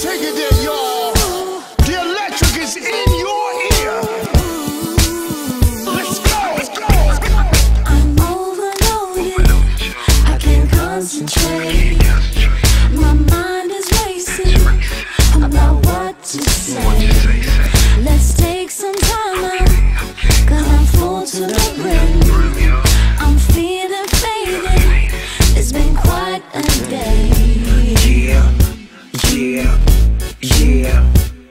take it there, y'all. The electric is in your ear. Let's go, let's go. I'm overloaded, I can't concentrate. My mind is racing about what to say. Let's take some time out, cause I'm full to the brim. I'm feeling faded, it's been quite a day. Yeah, yeah, yeah,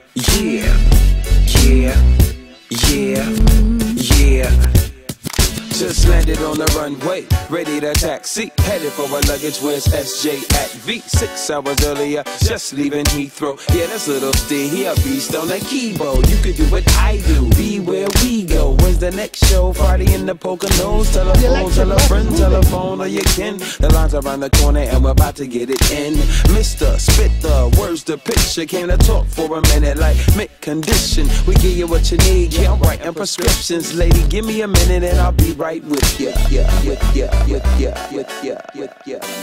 yeah, yeah, yeah, yeah. Just landed on the runway, ready to taxi, headed for a luggage. Where's SJ at V? 6 hours earlier, just leaving Heathrow. Yeah, that's little Steve, he a beast on the keyboard. You could do what I do, be where we go. When's the next show? Friday in the Poconos. Telephone, tell a friend, telephone or your kin. The line's around the corner and we're about to get it in. Mr. Spit the words, the picture. Came to talk for a minute like mid-condition. We give you what you need, yeah, I'm writing prescriptions. Lady, give me a minute and I'll be right with ya. Yeah, yeah, yeah, yeah, yeah, yeah, yeah, yeah, yeah.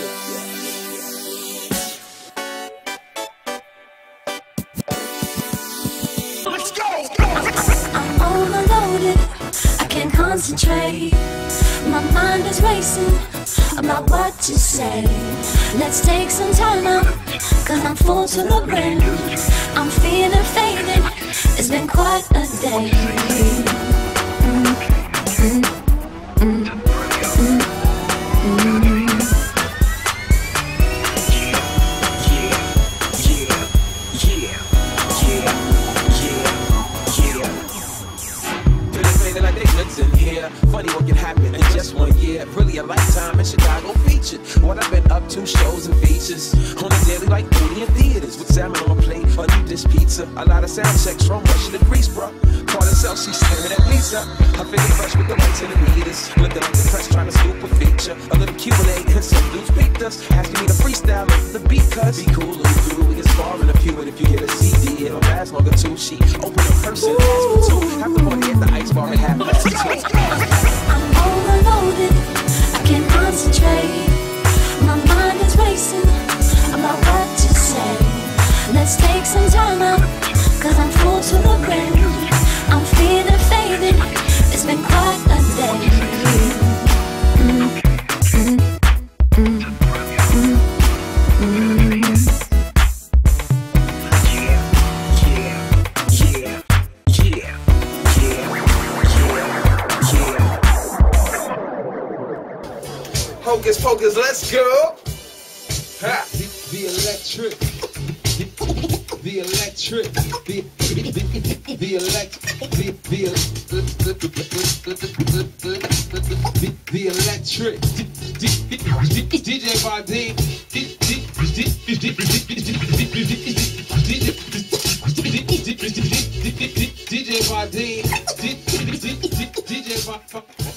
Let's go. I'm overloaded, I can't concentrate. My mind is racing about what to say. Let's take some time out, cause I'm full to the brim. I'm feeling faded, it's been quite a day. In here, funny what can happen in just 1 year. Really a lifetime in Chicago featured. What I've been up to, shows and features on the daily like beauty in theaters. With salmon on my plate, a new dish pizza. A lot of sound checks from Russia to Greece, bro. Part herself, she's staring at Lisa. I figure fresh with the lights and the meters. Looking like the press trying to scoop a feature. A little Q&A and some dudes peeped us, asking me to freestyle over the beat, cuz be cool, little crew. We can spar in a few, and if you get a CD, it'll last longer too. She open a person, ask for two. Have the money at the ice bar and have my tea. I'm overloaded, I can't concentrate. My mind is racing about what to say. Let's take some time out, cause I'm full to the brim. I'm feeling faded, it's been quite a day. Hocus pocus, let's go. Ha. The electric, the electric, the electric, DJ Vardeen, DJ Vardeen, DJ Vardeen.